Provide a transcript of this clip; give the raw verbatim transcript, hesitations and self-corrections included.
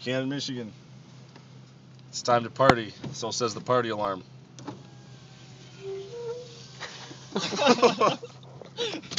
Buchanan, Michigan. It's time to party, so says the party alarm.